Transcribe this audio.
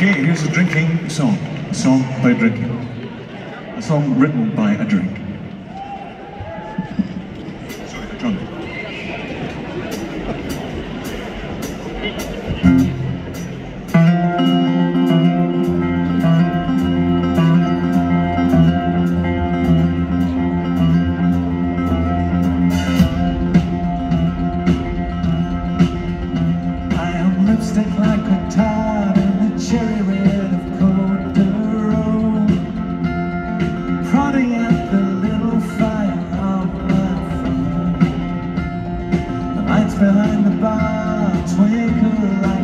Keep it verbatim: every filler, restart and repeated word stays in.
Okay, here's a drinking song. A song by drinking. A song written by a drink. Sorry, the drunk. Lipstick like a tart and the cherry red of Côte de Rose, prodding at the little fire of my phone. The lights behind the bar twinkle like